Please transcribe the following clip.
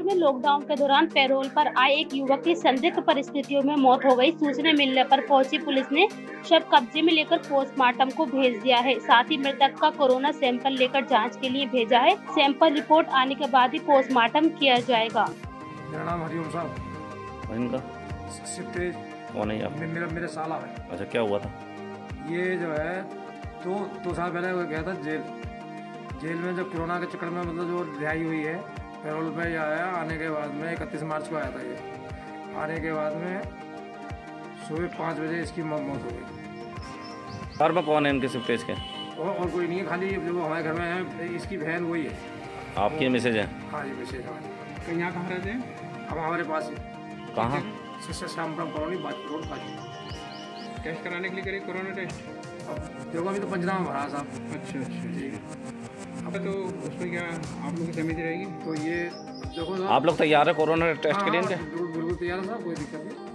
में लॉकडाउन के दौरान पैरोल पर आए एक युवक की संदिग्ध परिस्थितियों में मौत हो गई। सूचना मिलने पर पहुंची पुलिस ने शव कब्जे में लेकर पोस्टमार्टम को भेज दिया है। साथ ही मृतक का कोरोना सैंपल लेकर जांच के लिए भेजा है। सैंपल रिपोर्ट आने के बाद ही पोस्टमार्टम किया जाएगा। मेरा नाम हरिओम साहब। इनका सिफ्टेज कौन है आप? मेरे साला है। अच्छा, क्या हुआ था? ये जो है दो साल पहले वो गया था जेल में, जब कोरोना के चक्कर में मतलब जो रिहाई हुई है पैरोल पे आया। आने के बाद में 31 मार्च को आया था ये। आने के बाद में सुबह 5 बजे इसकी मौत हो गई। घर में कौन है इनके सिफ्टेज के? और कोई नहीं है, खाली जो हमारे घर में है इसकी बहन वही है। आपकी मैसेज है? हाँ जी, मैसेज है। तो यहाँ कहाँ रहते हैं? अब हमारे पास है। कहाँ? श्यामपुरम कॉलोनी रोड का। टेस्ट कराने के लिए करिए कोरोना टेस्ट। अब देखो अभी तो पंचनामा भरा साहब। अच्छा जी। अब तो उसमें क्या आप लोग की समिति रहेगी? तो ये देखो आप लोग तैयार है कोरोना टेस्ट के लिए? बिल्कुल तैयार है साहब, कोई दिक्कत नहीं।